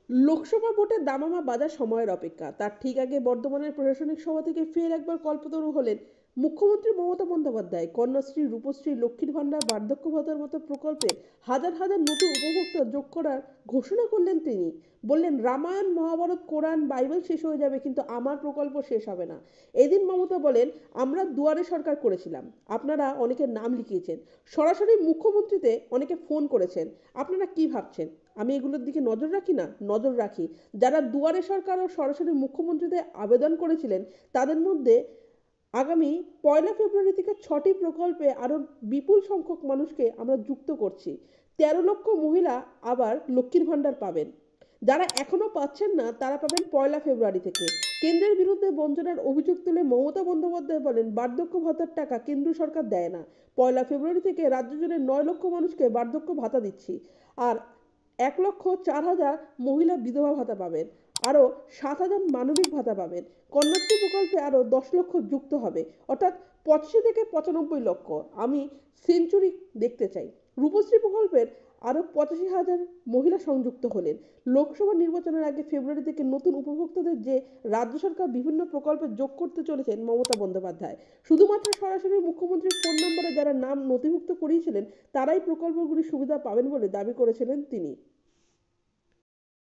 লোকসভা ভোটে দামামা বাজার সময়ের অপেক্ষা। তার ঠিক আগে বর্ধমানের প্রশাসনিক সভা থেকে ফের একবার কল্পতরু হলেন মুখ্যমন্ত্রী মমতা বন্দ্যোপাধ্যায়। কন্যাশ্রী, রূপশ্রী, লক্ষ্মীর ভাণ্ডার, বার্ধক্য ভাতার মতো প্রকল্পে হাজার হাজার নতুন উপভোক্তা যোগ করার ঘোষণা করলেন তিনি। বললেন, রামায়ণ, মহাভারত, কোরআন, বাইবেল শেষ হয়ে যাবে, কিন্তু আমার প্রকল্প শেষ হবে না। এদিন মমতা বলেন, আমরা দুয়ারে সরকার করেছিলাম, আপনারা অনেকের নাম লিখিয়েছেন, সরাসরি মুখ্যমন্ত্রীতে অনেকে ফোন করেছেন। আপনারা কি ভাবছেন আমি এগুলোর দিকে নজর রাখি না? নজর রাখি। যারা দুয়ারে সরকার ও সরাসরি মুখ্যমন্ত্রীতে আবেদন করেছিলেন, তাদের মধ্যে আগামী 1 ফেব্রুয়ারি থেকে 6টি প্রকল্পে আরও বিপুল সংখ্যক মানুষকে আমরা যুক্ত করছি। 13 লক্ষ মহিলা আবার লক্ষ্মীর ভাণ্ডার পাবেন। যারা এখনো পাচ্ছেন না, তারা পাবেন 1 ফেব্রুয়ারি থেকে। কেন্দ্রের বিরুদ্ধে বঞ্চনার অভিযোগ তুলে মমতা বন্দ্যোপাধ্যায় বলেন, বার্ধক্য ভাতার টাকা কেন্দ্র সরকার দেয় না। 1 ফেব্রুয়ারি থেকে রাজ্য জুড়ে 9 লক্ষ মানুষকে বার্ধক্য ভাতা দিচ্ছি। আর 1,04,000 মহিলা বিধবা ভাতা পাবেন। আরও 7,000 মানবিক ভাতা পাবেন। কন্যাশ্রী প্রকল্পে আরও 10 লক্ষ যুক্ত হবে, অর্থাৎ 85 থেকে 95 লক্ষ। আমি সেঞ্চুরি দেখতে চাই। রূপশ্রী প্রকল্পের আরও 85,000 মহিলা সংযুক্ত হলেন। লোকসভা নির্বাচনের আগে ফেব্রুয়ারি থেকে নতুন উপভোক্তাদের যে রাজ্য সরকার বিভিন্ন প্রকল্পে যোগ করতে চলেছেন মমতা বন্দ্যোপাধ্যায়। শুধুমাত্র সরাসরি মুখ্যমন্ত্রীর ফোন নম্বরে যারা নাম নথিভুক্ত করিয়েছিলেন, তারাই প্রকল্পগুলির সুবিধা পাবেন বলে দাবি করেছিলেন তিনি।